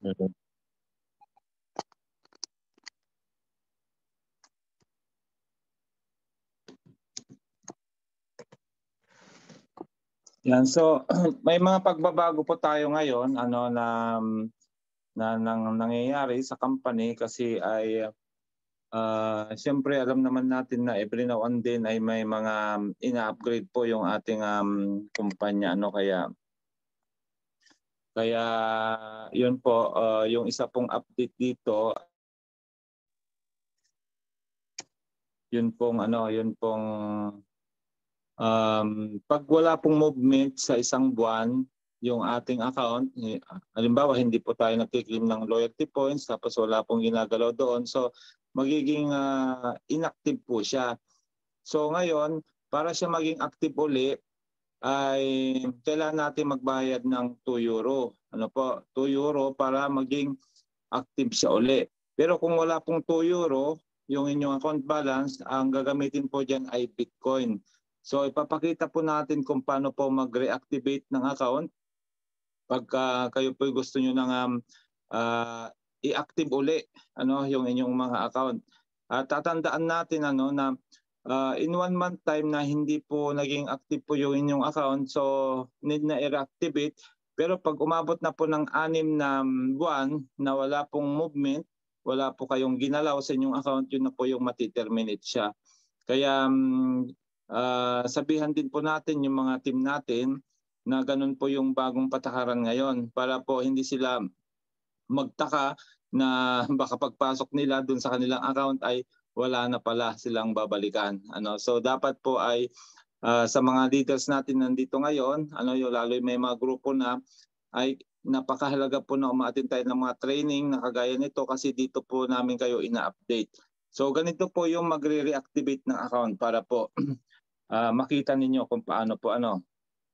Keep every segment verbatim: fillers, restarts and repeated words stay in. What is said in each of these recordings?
Okay. Yan, so may mga pagbabago po tayo ngayon ano na na nang nangyayari sa company kasi ay uh, siyempre alam naman natin na every now and then ay may mga ina-upgrade po yung ating um, kumpanya ano kaya kaya yun po uh, yung isa pong update dito yun pong ano yun pong Um, pag wala pong movement sa isang buwan, yung ating account, eh, halimbawa hindi po tayo nagki-claim ng loyalty points tapos wala pong ginagalaw doon. So magiging uh, inactive po siya. So ngayon, para siya maging active uli, ay kailangan natin magbayad ng two euro. Ano po? two euro para maging active siya uli. Pero kung wala pong two euro, yung inyong account balance, ang gagamitin po dyan ay Bitcoin. So ipapakita po natin kung paano po mag-reactivate ng account pagka kayo po gusto nyo nang um, uh, i-active uli ano, yung inyong mga account. At tatandaan natin ano, na uh, in one month time na hindi po naging active po yung inyong account, so need na i-reactivate. Pero pag umabot na po ng anim na buwan na wala pong movement, wala po kayong ginalaw sa inyong account, yun na po yung matiterminate siya. Kaya um, uh, sabihan din po natin yung mga team natin na ganun po yung bagong patakaran ngayon para po hindi sila magtaka na baka pagpasok nila dun sa kanilang account ay wala na pala silang babalikan. Ano, so dapat po ay uh, sa mga leaders natin nandito ngayon, ano yung lalo may mga grupo na ay napakahalaga po na umaattend tayo ng mga training na kagaya nito kasi dito po namin kayo ina-update. So ganito po yung magre-reactivate ng account para po uh, makita ninyo kung paano po ano.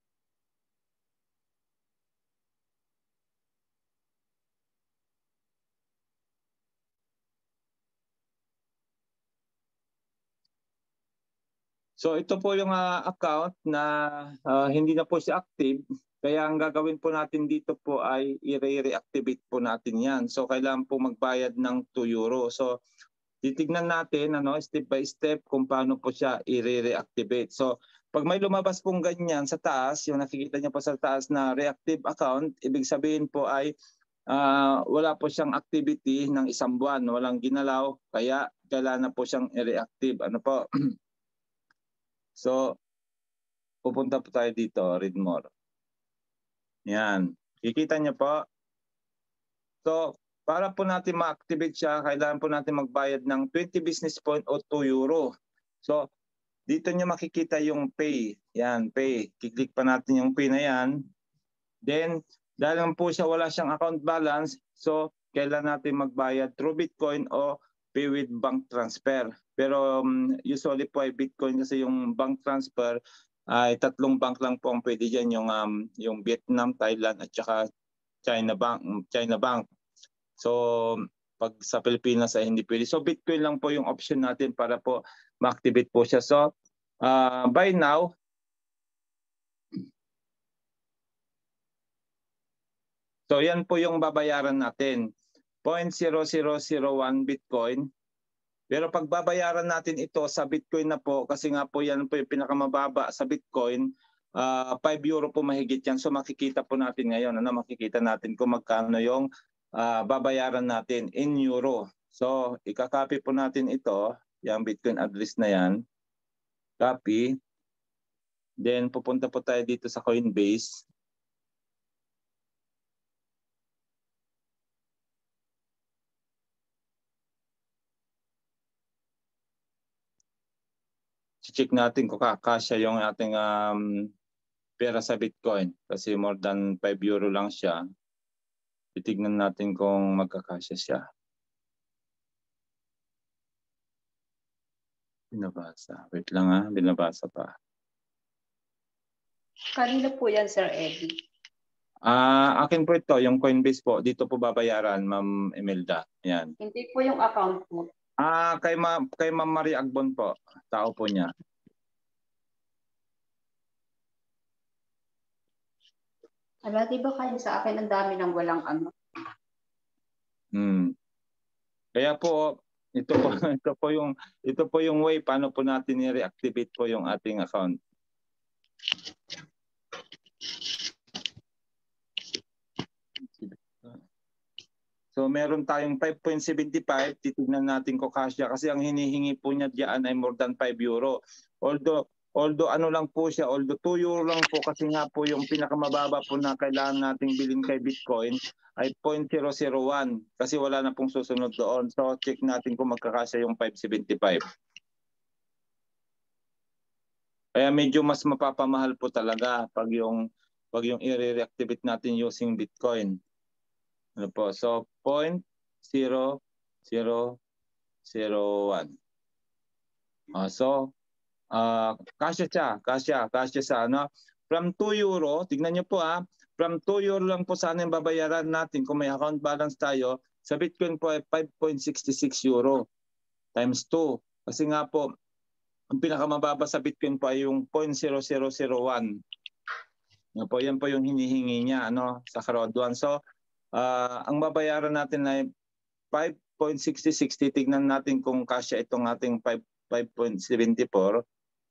So ito po yung uh, account na uh, hindi na po siya active. Kaya ang gagawin po natin dito po ay i-reactivate po natin yan. So kailangan po magbayad ng two euro. So titignan natin ano, step by step kung paano po siya i-reactivate. So pag may lumabas pong ganyan sa taas, yung nakikita niyo po sa taas na reactive account, ibig sabihin po ay uh, wala po siyang activity ng isang buwan, walang ginalaw, kaya kailangan na po siyang i-reactive. Ano po? So, pupunta po tayo dito, read more. Yan. Kikita niyo po. So, para po natin ma-activate siya, kailangan po natin magbayad ng twenty business point o two euro. So, dito niyo makikita yung pay. Yan, pay. Kiklik pa natin yung pay na yan. Then, dahil lang po siya wala siyang account balance, so, kailangan natin magbayad through Bitcoin o pay with bank transfer. Pero um, usually po ay Bitcoin kasi yung bank transfer ay tatlong bank lang po ang pwede dyan, yung, um, yung Vietnam, Thailand at saka China Bank. China Bank. So pag sa Pilipinas ay hindi pwede. So Bitcoin lang po yung option natin para po ma-activate po siya. So uh, by now, so yan po yung babayaran natin. zero point zero zero zero one Bitcoin. Pero pag babayaran natin ito sa Bitcoin na po, kasi nga po yan po yung pinakamababa sa Bitcoin, uh, five euro po mahigit yan. So makikita po natin ngayon, ano, makikita natin kung magkano yung uh, babayaran natin in euro. So ikakopy po natin ito, yung Bitcoin address na yan. Copy. Then pupunta po tayo dito sa Coinbase. Check natin kung kakasya yung ating um, pera sa Bitcoin. Kasi more than five euro lang siya. Titignan natin kung magkakasya siya. Binabasa. Wait lang ha, binabasa pa. Kanino po yan, Sir Eddie? Ah, akin po ito, yung Coinbase po. Dito po babayaran, Ma'am Imelda. Yan. Hindi po yung account po. Ah, kay Ma kay Ma'am Marie Agbon po. Tao po niya. Ala, di ba kayo sa akin ang dami ng walang ano? Hmm. Kaya po ito po ito po yung ito po yung way paano po natin i-reactivate po yung ating account. So meron tayong five point seven five, titignan natin kung kasya kasi ang hinihingi po niya diyan ay more than five euro. Although although ano lang po siya, although two euro lang po kasi nga po yung pinakamababa po na kailangan nating bilhin kay Bitcoin ay zero point zero zero one kasi wala na pong susunod doon. So check natin kung magkakasya yung five seventy-five. Kaya medyo mas mapapamahal po talaga pag yung pag yung i-reactivate natin using Bitcoin. Ano po? So zero point zero zero zero one. Uh, so uh, kasya siya, kasya, kasya sa ano. From two euro, tignan niyo po ah, from two euro lang po sana yung babayaran natin kung may account balance tayo. Sa Bitcoin po ay five point six six euro times two. Kasi nga po, ang pinakamababa sa Bitcoin po ay yung zero point zero zero zero one. Yan po, yan po yung hinihingi niya ano, sa crowd one. So, uh, ang babayaran natin ay five point six six. Titignan natin kung kasya itong ating five point seven four.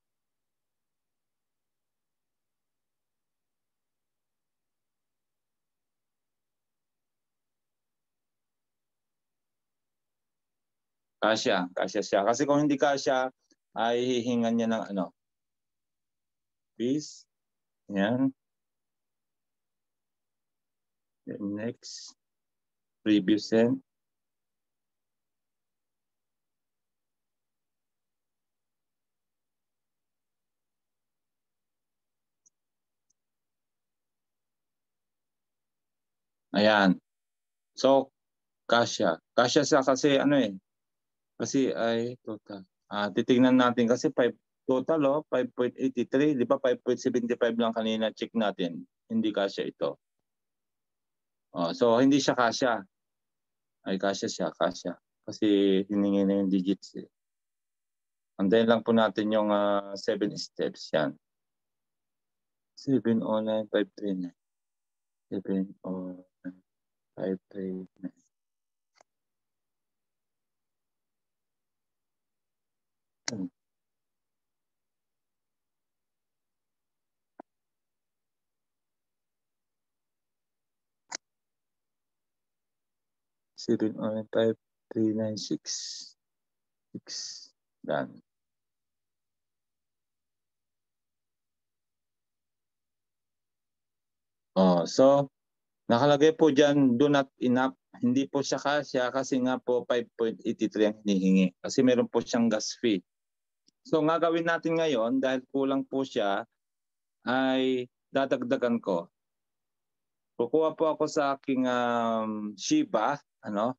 Kasya, kasya siya. Kasi kung hindi kasya, ay hihingan niya ng ano. Please. Yan. Next. Preview send. Ayan. So, kasya. Kasya siya kasi ano eh. Kasi ay total. Ah, titingnan natin kasi five total oh, five point eight three, di ba five point seven five lang kanina check natin. Hindi kasya ito. Oh, so hindi siya kasya. Ay kasya siya, kasya. Kasi hiningi na yung digits eh. Antayin lang po natin yung uh, seven steps yan. seven oh nine five three nine. seven oh nine five three nine. Hmm. seven oh nine five three nine six. six. Done. Oh, so nakalagay po dyan, do not enough. Hindi po siya kasya kasi nga po five point eight three ang hinihingi. Kasi meron po siyang gas fee. So nga gawin natin ngayon, dahil kulang po siya, ay dadagdagan ko. Kukuha po ako sa aking um, Shiba, ano?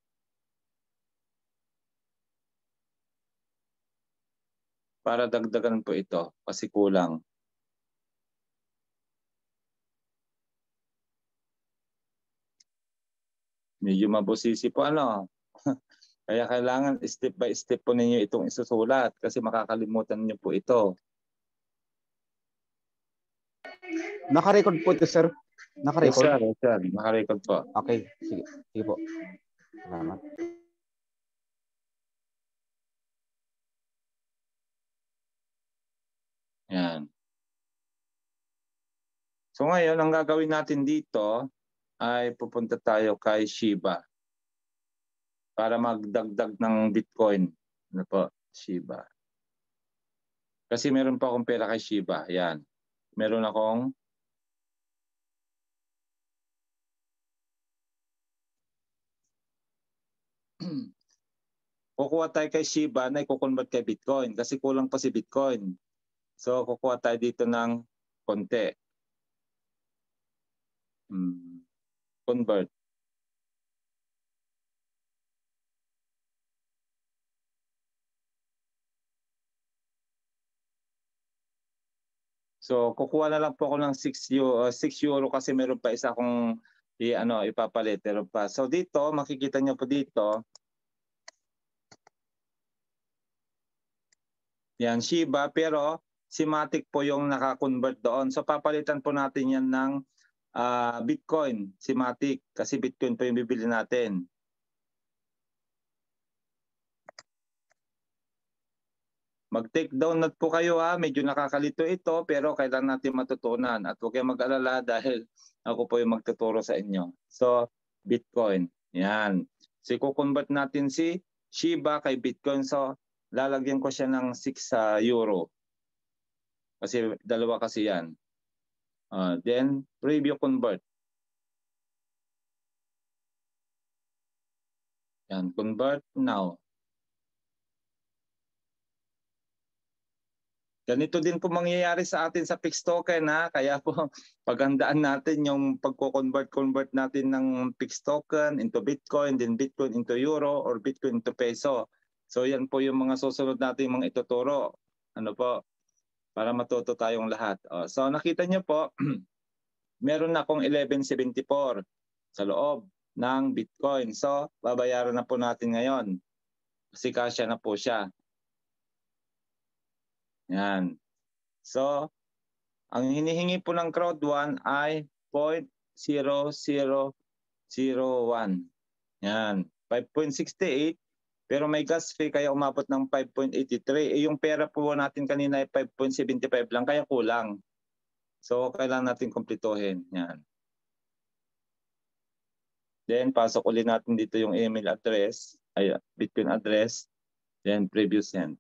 Para dagdagan po ito kasi kulang. Medyo mabusisi po ano. Kaya kailangan step by step po ninyo itong isusulat kasi makakalimutan niyo po ito. Naka-record po ito, sir. Naka-record? Yes, sir. Yes, sir. Naka-record po. Okay. Sige. Sige po. Salamat. Yan. So ngayon, ang gagawin natin dito ay pupunta tayo kay Shiba para magdagdag ng Bitcoin. Ano po? Shiba. Kasi meron pa akong pera kay Shiba. Yan. Meron akong kukuha tayo kay Shiba na i-convert kay Bitcoin kasi kulang pa si Bitcoin. So kukuha tayo dito ng konti. Hmm. Convert. So kukuha na lang po ako ng six euro, six euro kasi meron pa isa akong i ano ipapalit meron pa. So dito makikita niyo po dito. Yan Shiba pero si Matic po yung naka-convert doon. So papalitan po natin yan ng uh, Bitcoin, si Matic kasi Bitcoin po yung bibili natin. Mag-take down note po kayo ha. Medyo nakakalito ito pero kailangan natin matutunan. At huwag kayong mag-alala dahil ako po yung magtuturo sa inyo. So, Bitcoin. Yan. So, i-convert natin si Shiba kay Bitcoin. So, lalagyan ko siya ng six sa uh, euro. Kasi dalawa kasi yan. Uh, then, preview convert. Yan, convert now. Ganito din po mangyayari sa atin sa fixed token ha. Kaya po paghandaan natin yung pagko-convert-convert natin ng fixed token into Bitcoin, then Bitcoin into Euro or Bitcoin into Peso. So yan po yung mga susunod natin mga ituturo. Ano po? Para matuto tayong lahat. O, so nakita nyo po, meron na akong eleven seventy-four sa loob ng Bitcoin. So babayaran na po natin ngayon. Kasi kasya na po siya. Yan. So, ang hinihingi po ng crowd one ay zero point zero zero zero one. Yan. five point six eight. Pero may gas fee kaya umabot ng five point eight three. Eh, yung pera po natin kanina ay five point seven five lang kaya kulang. So, kailangan natin kumpletuhin. Yan. Then, pasok ulit natin dito yung email address. Ay, Bitcoin address. Then, previous send.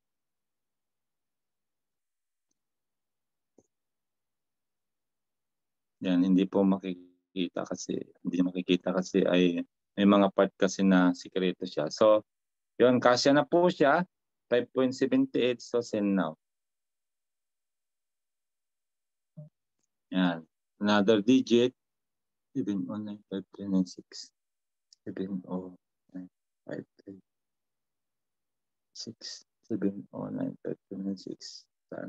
Yan, hindi po makikita kasi hindi makikita kasi ay may mga part kasi na sikreto siya. So, yun, kasya na po siya, five point seven eight, so send now. Yan, another digit, seven oh nine five three nine six. seven oh nine five three six. seven oh nine five three nine six.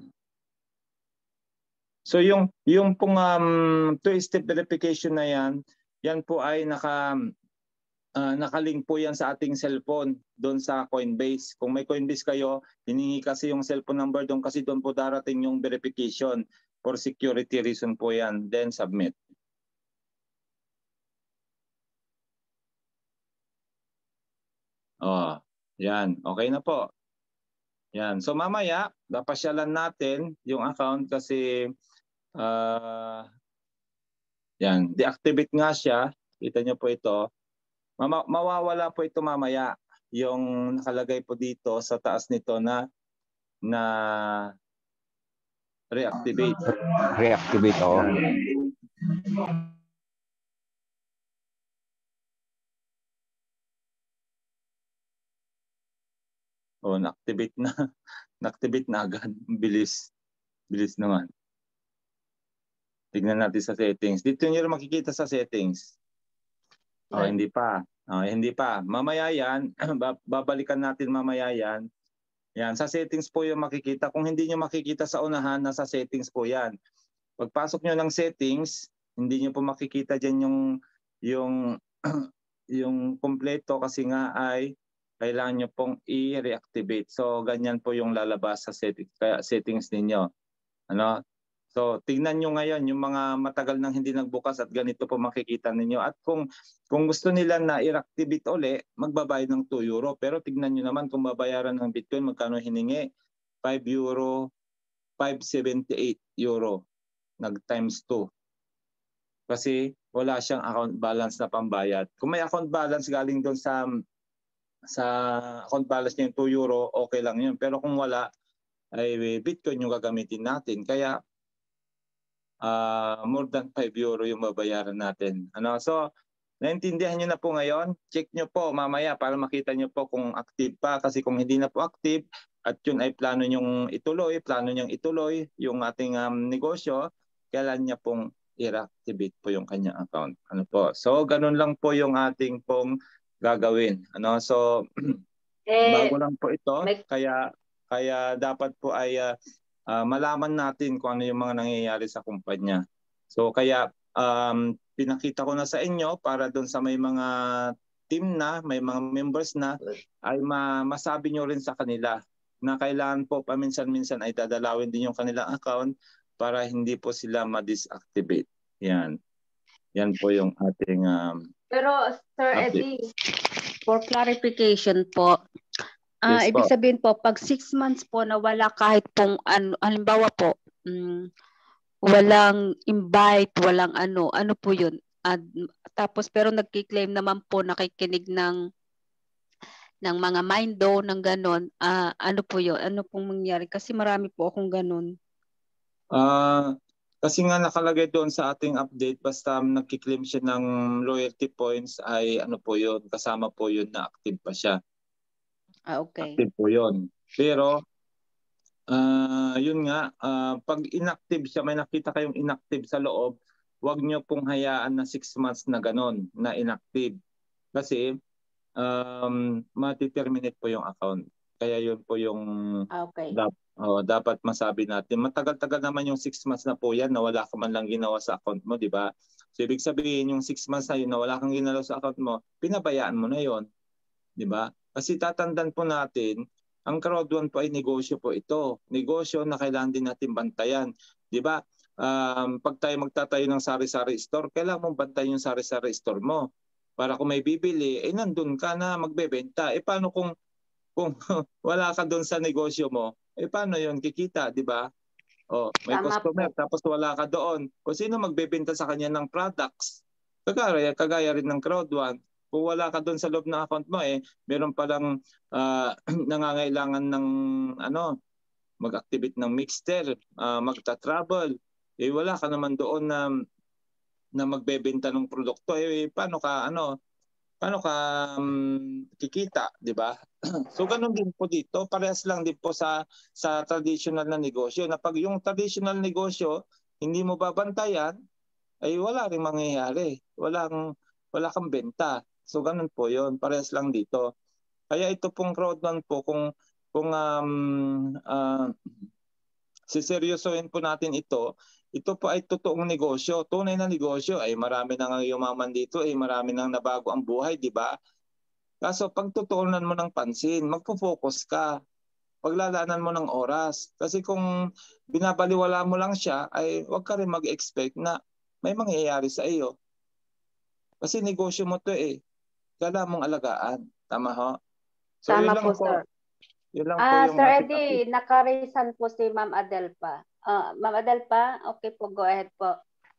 So yung yung pong um, two-step verification na yan, yan po ay naka uh, nakalink po yan sa ating cellphone doon sa Coinbase. Kung may Coinbase kayo, hiningi kasi yung cellphone number doon kasi doon po darating yung verification for security reason po yan. Then submit. Oh, yan. Okay na po. Yan. So mamaya, papasyalan natin yung account kasi Uh, yan, deactivate nga siya. Kita nyo po ito. Mama, mawawala po ito mamaya. Yung nakalagay po dito sa taas nito na na reactivate. Reactivate, oh. Oh, na-activate na. Na-activate na agad. Bilis. Bilis naman. Tignan natin sa settings. Dito nyo makikita sa settings. Oh, hindi pa. Oh, hindi pa. Mamaya yan, babalikan natin mamaya yan. Yan, sa settings po yung makikita. Kung hindi nyo makikita sa unahan, nasa settings po yan. Pagpasok nyo ng settings, hindi nyo po makikita dyan yung yung yung kompleto kasi nga ay kailangan nyo pong i-reactivate. So, ganyan po yung lalabas sa settings, kaya settings ninyo. Ano? So, tingnan nyo ngayon yung mga matagal nang hindi nagbukas at ganito po makikita ninyo. At kung kung gusto nila na i-reactivate uli, magbabayad ng two euro. Pero tignan nyo naman kung babayaran ng Bitcoin, magkano hiningi? five euro, five seventy-eight euro. Nag-times two. Kasi wala siyang account balance na pambayad. Kung may account balance galing doon sa sa account balance niya yung two euro, okay lang yun. Pero kung wala, ay Bitcoin yung gagamitin natin. Kaya Uh, more than five euro yung mabayaran natin. Ano? So, naintindihan nyo na po ngayon. Check nyo po mamaya para makita nyo po kung active pa. Kasi kung hindi na po active at yun ay plano nyong ituloy, plano nyong ituloy yung ating um, negosyo, kailan niya pong i-reactivate po yung kanyang account. Ano po? So, ganun lang po yung ating pong gagawin. Ano? So, eh, bago lang po ito. May... Kaya, kaya dapat po ay... Uh, Uh, malaman natin kung ano yung mga nangyayari sa kumpanya. So kaya um, pinakita ko na sa inyo para doon sa may mga team na, may mga members na, ay ma masabi nyo rin sa kanila na kailangan po paminsan-minsan ay dadalawin din yung kanilang account para hindi po sila ma-disactivate. Yan. Yan po yung ating um, Pero Sir update. Eddie, for clarification po, Ah, Yes ibig po. sabihin po, pag six months po na wala kahit pong, ano, halimbawa po, mm, walang invite, walang ano, ano po yun? At, tapos pero nagki-claim naman po, nakikinig ng ng mga Mindo, ng ganon, ah, ano po yun? Ano pong mangyari? Kasi marami po akong ganon. Ah, kasi nga nakalagay doon sa ating update, basta nagki-claim siya ng loyalty points ay ano po yun, kasama po yun na active pa siya. Ah, okay. Active po yun. Pero, ah, yun nga, ah, pag inactive siya, may nakita kayong inactive sa loob, huwag nyo pong hayaan na six months na ganon, na inactive. Kasi, um, mati-terminate po yung account. Kaya yun po yung Ah, okay. dap oh, dapat masabi natin. Matagal-tagal naman yung six months na po yan na wala ka man lang ginawa sa account mo, di ba? So, ibig sabihin, yung six months na yun na wala kang ginawa sa account mo, pinabayaan mo na yon, di ba? Kasi tatandaan po natin, ang crowd one po ay negosyo po ito. Negosyo na kailangan din natin bantayan. Di ba? Um, pag tayo magtatayo ng sari-sari store, kailangan mong bantayan yung sari-sari store mo. Para kung may bibili, eh nandun ka na magbebenta. Eh paano kung kung wala ka doon sa negosyo mo, eh paano yon kikita, di ba? Oh, may Tama customer po. tapos wala ka doon. Kung sino magbebenta sa kanya ng products? Kagaya, kagaya rin ng crowd one. Kung wala ka doon sa loob ng account mo, eh meron palang uh, nangangailangan ng ano, mag-activate ng mixter, uh, magta-travel. Eh wala ka naman doon na na magbebenta ng produkto. Eh paano ka ano, paano ka um, kikita, di ba? So ganun din po dito, parehas lang din po sa sa traditional na negosyo. Na pag yung traditional negosyo hindi mo babantayan, ay wala ring mangyayari. Walang wala kang benta. So ganun po 'yon, parehas lang dito. Kaya ito pong crowd one po kung kung um, uh, siseryosohin po natin ito, ito po ay totoong negosyo. Tunay na negosyo ay marami na nga yumaman dito, ay marami nang nabago ang buhay, di ba? Kaso pag tutuunan mo ng pansin, magpo-focus ka. Paglalaanan mo ng oras. Kasi kung binabaliwala mo lang siya, ay huwag ka rin mag-expect na may mangyayari sa iyo. Kasi negosyo mo to eh. Kailangan mong alagaan. Tama ho? So yun Tama lang po, po. sir. Yun lang po Ah, yung Sir ating update. Eddie, nakarisan po si Ma'am Adelpa. Ah, Ma'am Adelpa, okay po, go ahead po.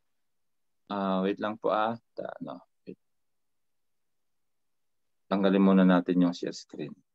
Ah, wait lang po ah. Ta- Ano, wait. Tanggalin muna natin yung share screen.